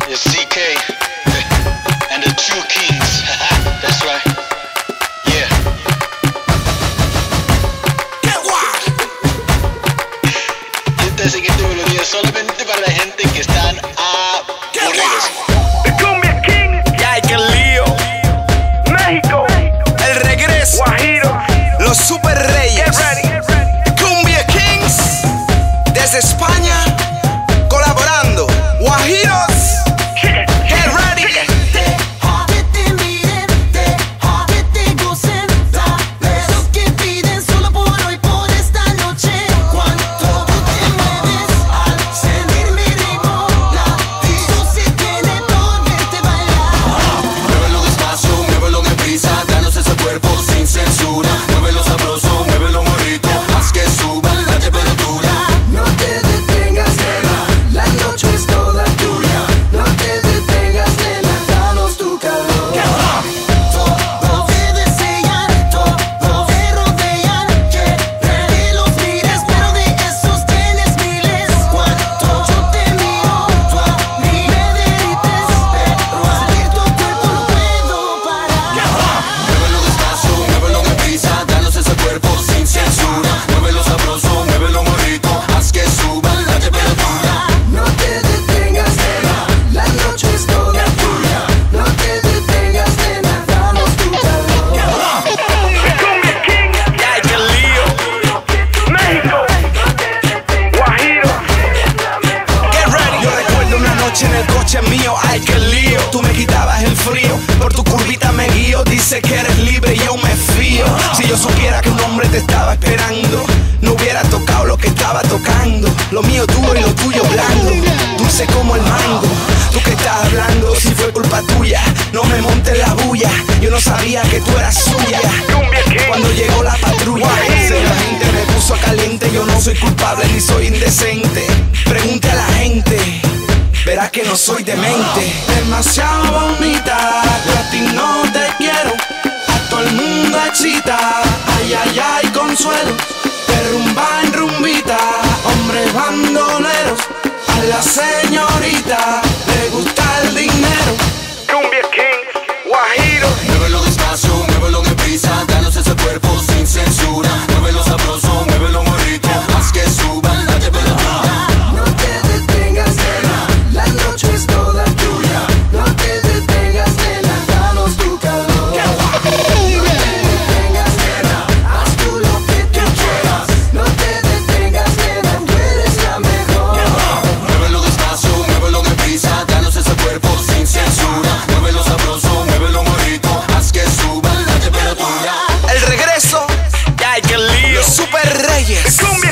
It's CK and the True Kings. That's right. Yeah. Esta siguiente melodía es solamente para la gente que están aburridos. The Cumbia King. Ya hay que lío. México. El regreso. Guajiro. Los super reyes. Get ready. Cumbia Kings. Desde España. Colaborando. Guajiros. Get ready. Deja que te miren, deja que te gocen. Dale lo que piden solo por hoy, por esta noche. Cuando tú te mueves al sentir mi ritmo, latido se tiene por verte bailar. Muévelo despacio, muévelo deprisa, danos ese cuerpo sin censura. Muévelo sabroso, muévelo morrito, haz que suba la temperatura. No te detengas, nena, la noche es toda tuya. No te detengas, nena, danos tu calor. Todos te desean, todos te rodean. Que los mires, pero de esos tienes miles. Cuando yo te miro, tú a mí me derrites. Pero al sentir tu cuerpo no puedo parar. Muévelo despacio, muévelo deprisa, danos ese cuerpo sin censura. Muévelo sabroso, muévelo morrito, haz que suba la temperatura. No te detengas, nena, la noche es toda tuya. No te detengas, nena, danos tu calor. The Cumbia King. Ya hay que lío. México. Guajiro. Get ready. Yo recuerdo una noche en el coche mío, ay que lío. Tú me quitabas el frío, por tu curvita me guío. Dice que eres libre y yo me fío. Si yo supiera que un hombre te estaba esperando, no hubiera tocado lo que estaba tocando. Lo mío duro y lo tuyo blando, dulce como el mango. Tú que estás hablando, si fue culpa tuya, no me montes la bulla. Yo no sabía que tú eras suya. Cumbia King. Cuando llegó la patrulla, la gente me puso caliente. Yo no soy culpable ni soy indecente. Pregunte a la gente, verás que no soy demente. Demasiado bonita, yo a ti no te quiero. A todo el mundo excita, ay, ay, ay, consuelo. De rumba en rumbita, hombres bandoleros. A la señorita le gusta el dinero. Cumbia King. Guajiro. Muévelo despacio, muévelo deprisa, danos ese cuerpo sin censura. Muévelo sabroso, muévelo morrito, haz que suba la temperatura. No te detengas, nena, la noche es toda tuya. No te detengas, nena, danos tu calor. No te detengas, nena, haz tú lo que tú quieras. No te detengas, nena, tú eres la mejor. Muévelo despacio, muévelo deprisa, danos ese cuerpo sin censura. Muévelo sabroso, muévelo morrito, haz que suba la temperatura. El regreso, ya hay que lío. Los super reyes. The Cumbia